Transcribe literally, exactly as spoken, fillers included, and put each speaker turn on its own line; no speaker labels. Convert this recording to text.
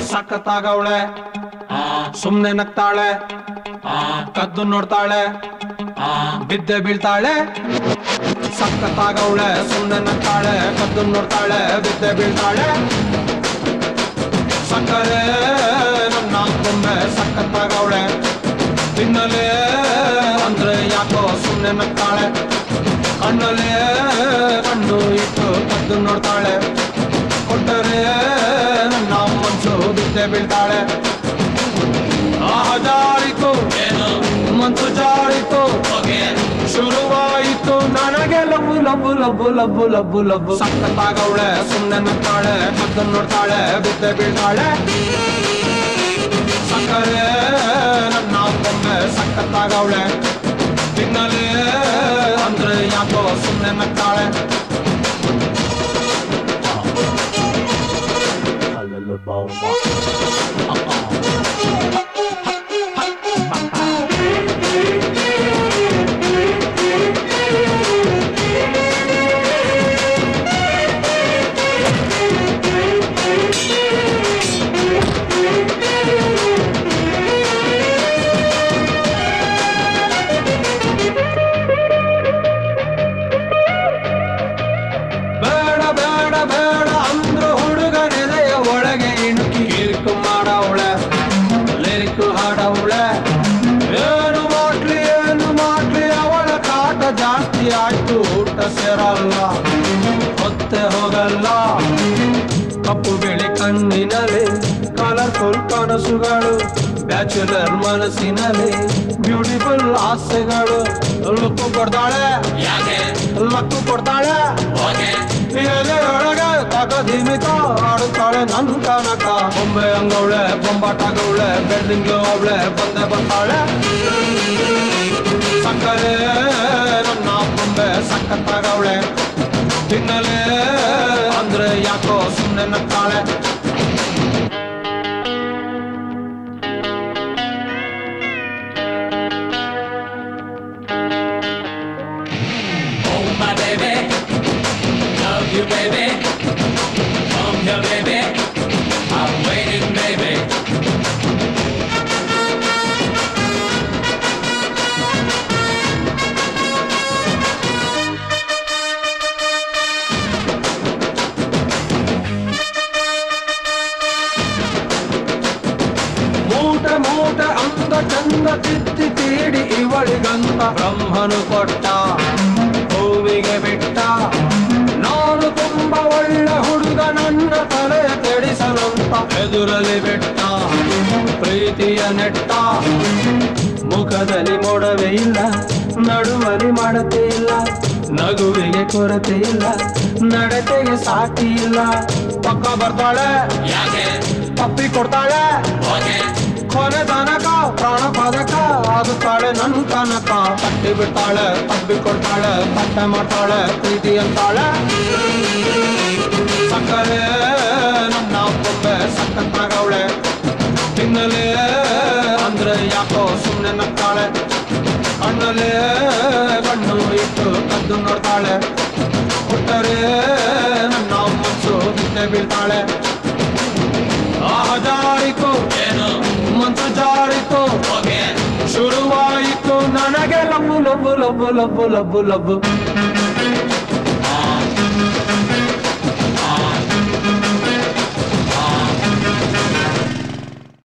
ಸಖತ್ತಾಗವಳೆ ಸುಮ್ನೆ ನಗ್ತಾಳೆ ಕದ್ದು ನೋಡ್ತಾಳೆ ಬಿದ್ದೆ ಬೀಳ್ತಾಳೆ ಸಖತ್ತಾಗವಳೆ ಸುಮ್ನೆ ನಗ್ತಾಳೆ ಕದ್ದು ನೋಡ್ತಾಳೆ ಬಿದ್ದೆ ಬೀಳ್ತಾಳೆ ಸಕ್ಕರೆ ನನ್ನ ಗೊಂಬೆ ಸಖತ್ತಾಗವಳೆ ತಿನ್ನಲೇ ಅಂದ್ರೆ ಯಾಕೋ ಸುಮ್ನೆ ನಗ್ತಾಳೆ ಕಣ್ಣಲ್ಲೇ ಕಣ್ಣು ಇಟ್ಟು ಕದ್ದು ನೋಡ್ತಾಳೆ ಕೊಟ್ಟರೆ ನನ್ನ ಮನ್ಸು ಬಿದ್ದೆ ಬೀಳ್ತಾಳೆ ಆಹ ಜಾರಿತು ಮನ್ಸು ಜಾರಿತು ಶುರುವಾಯಿತು ನನಗೆ ಲಬ್ಬು ಲಬ್ಬು ಲಬ್ಬು ಲಬ್ಬು ಲಬ್ಬು ಲಬ್ಬು ಸಖತ್ತಾಗವಳೆ ಸುಮ್ನೆ ನಗ್ತಾಳೆ ಕದ್ದು ನೋಡ್ತಾಳೆ ಬಿದ್ದೆ ಬೀಳ್ತಾಳೆ ಸಕ್ಕರೆ ನನ್ನ ಗೊಂಬೆ ಸಖತ್ತಾಗವಳೆ ತಿನ್ನಲೇ ಅಂದ್ರೆ ಯಾಕೋ ಸುಮ್ನೆ ನಗ್ತಾಳೆ ಏನು ಮಾಡ್ಲಿ ಏನು ಮಾಡ್ಲಿ ಅವಳ ಕಾಟ ಜಾಸ್ತಿ ಆಯ್ತು ಊಟ ಸೇರಲ್ಲ ಹೊತ್ತೆ ಹೋಗಲ್ಲ ಕಪ್ಪು ಬಿಳಿ ಕಣ್ಣಿನಲ್ಲಿ ಕಲರ್ಫುಲ್ ಕನಸುಗಳು ಬ್ಯಾಚುಲರ್ ಮನಸ್ಸಿನಲ್ಲಿ ಬ್ಯೂಟಿಫುಲ್ ಆಸೆಗಳು ಲಕ್ಕು ಕೊಡ್ತಾಳೆ ಲಕ್ಕು ಕೊಡ್ತಾಳೆ ಒಳಗೆ ತಗದಿಮಿತ ಆಡುತ್ತಾಳೆ ನನ್ ಕನಕ ಬೊಂಬೆ ಹಂಗವಳೆ ಬೊಂಬಾಟಾಗವಳೆ ಬೆಳ್ಳಿಂಗ್ ಅವಳೆ ಬಂದೆ ಬರ್ತಾಳೆ ಸಕ್ಕರೆ ನನ್ನ ಬೊಂಬೆ ಸಖತ್ತಾಗವಳೆ ತಿನ್ನಲೇ ಅಂದ್ರೆ ಯಾಕೋ ಸುಮ್ನೆ ನಗ್ತಾಳೆ
You baby, come here baby, I'm waiting baby.
ಮೂಟೆ ಮೂಟೆ ಅಂದ ಚಂದ ತಿತ್ತಿ ತೀಡಿ ಇವಳಿಗಂತ ಬ್ರಹ್ಮನು ಕೊಟ್ಟ ಭೂಮಿಗೆ ಬಿಟ್ಟ ನಾನು ತುಂಬಾ ಒಳ್ಳೆ ಹುಡುಗ ನನ್ನ ತಲೆ ಕೆಡಿಸಲಂತ ಎದುರಲ್ಲಿ ಬಿಟ್ಟ ಪ್ರೀತಿಯ ನೆಟ್ಟ ಮುಖದಲ್ಲಿ ಮೊಡವೆ ಇಲ್ಲ ನಡುವಲಿ ಮಾಡತೆ ಇಲ್ಲ ನಗುವಿಗೆ ಕೊರತೆ ಇಲ್ಲ ನಡತೆಗೆ ಸಾಟಿ ಇಲ್ಲ ಪಕ್ಕ ಬರ್ತಾಳೆ ತಪ್ಪಿ ಕೊಡ್ತಾಳೆ ಕೊನೆ ತನಕ ಪ್ರಾಣ ಪದಕ ಆಗುತ್ತಾಳೆ ನನ್ ಕನಕ ತಟ್ಟಿ ಬಿಡ್ತಾಳೆ ತಪ್ಪಿ ಕೊಡ್ತಾಳೆ ತಟ್ಟೆ ಮಾಡ್ತಾಳೆ ಪ್ರೀತಿ ಅಂತಾಳೆ ಸಕ್ಕರೆ ನನ್ನ ಬೊಂಬೆ ಸಖತ್ತಾಗವಳೆ ತಿನ್ನಲೇ ಅಂದ್ರೆ ಯಾಕೋ ಸುಮ್ನೆ ನಗ್ತಾಳೆ ಕಣ್ಣಲ್ಲೇ ಕಣ್ಣು ಇಟ್ಟು ಕದ್ದು ನೋಡ್ತಾಳೆ ಕೊಟ್ಟರೆ ನನ್ನ ಮನ್ಸು ಬಿದ್ದೆ ಬೀಳ್ತಾಳೆ ಆಹ ಜಾರಿತು ಮನ್ಸು ಜಾರಿತು ಶುರುವಾಯಿತು ನನಗೆ ಲಬ್ಬು ಲಬ್ಬು ಲಬ್ಬು ಲಬ್ಬು ಲಬ್ಬು ಲಬ್ಬು